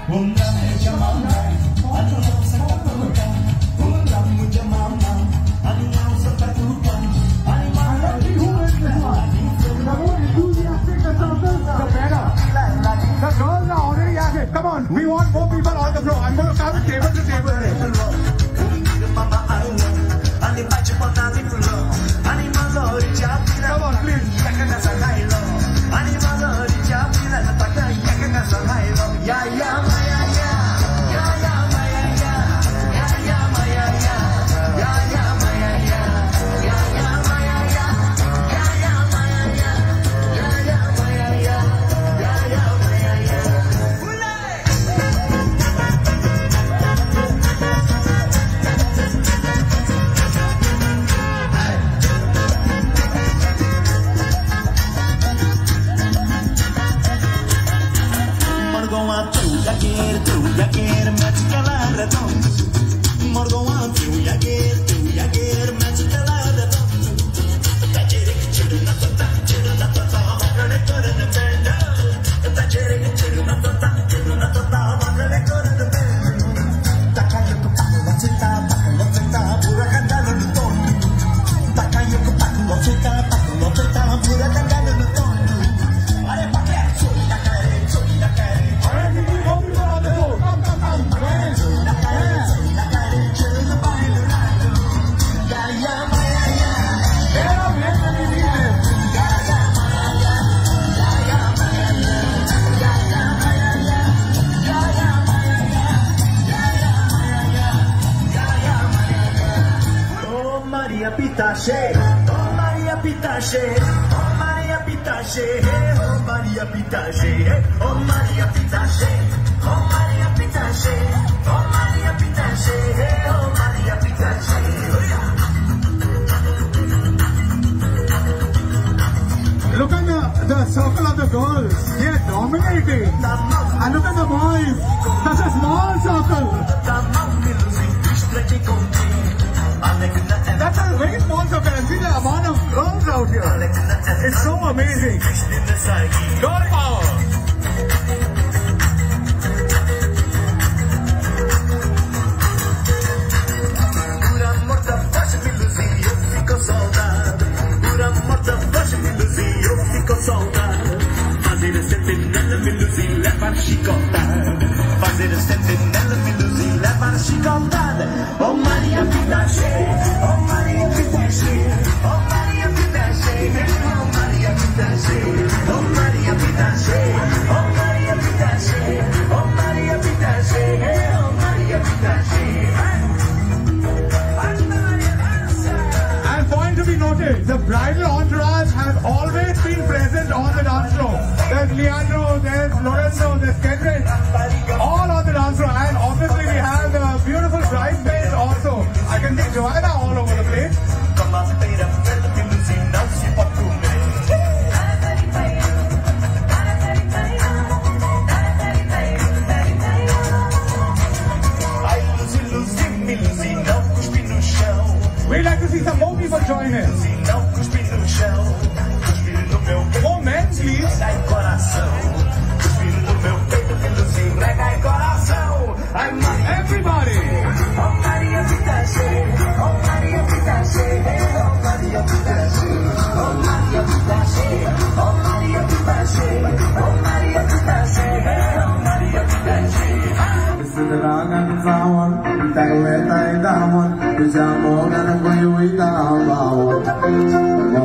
Come on, we want more people on the floor. I'm going to come table to table. Come on, please. Look at the circle of the girls. They are dominating. And look at the boys. Such a small circle. That's a very small circle. And see the amount of girls out here. It's so amazing. Girl power. Fazer a sentinela, me leva a chicotada. Oh Maria Vida cheia, oh Maria Vida cheia, oh Maria Vida cheia, oh Maria Vida cheia, oh Maria Vida cheia, oh Maria Vida cheia, oh Maria Vida cheia, oh Maria Vida cheia. And point to be noted, the bridal entourage has always been present on the dance floor. There's Leandro, there's Lorenzo, there's Kendrick, all on the dance floor. And obviously we have the beautiful bridesmaids also. I can see Joanna all over the place. We'd like to see some more people join in. More men, please. Everybody.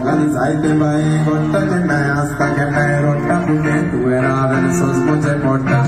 Organizzate mai conta che me hasta che me tu era verso smoce porta